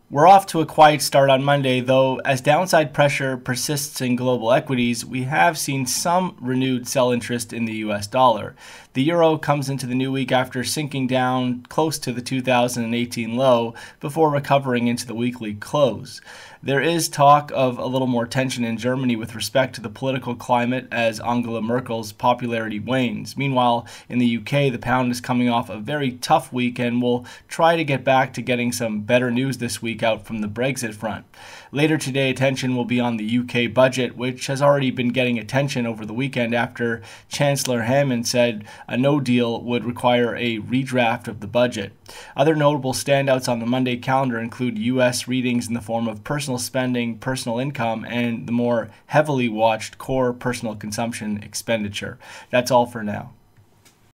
We're off to a quiet start on Monday, though, as downside pressure persists in global equities, we have seen some renewed sell interest in the US dollar. The euro comes into the new week after sinking down close to the 2018 low before recovering into the weekly close. There is talk of a little more tension in Germany with respect to the political climate as Angela Merkel's popularity wanes. Meanwhile, in the UK, the pound is coming off a very tough week and will try to get back to getting some better news this week out from the Brexit front. Later today, attention will be on the UK budget, which has already been getting attention over the weekend after Chancellor Hammond said a no deal would require a redraft of the budget. Other notable standouts on the Monday calendar include U.S. readings in the form of personal spending, personal income, and the more heavily watched core personal consumption expenditure. That's all for now.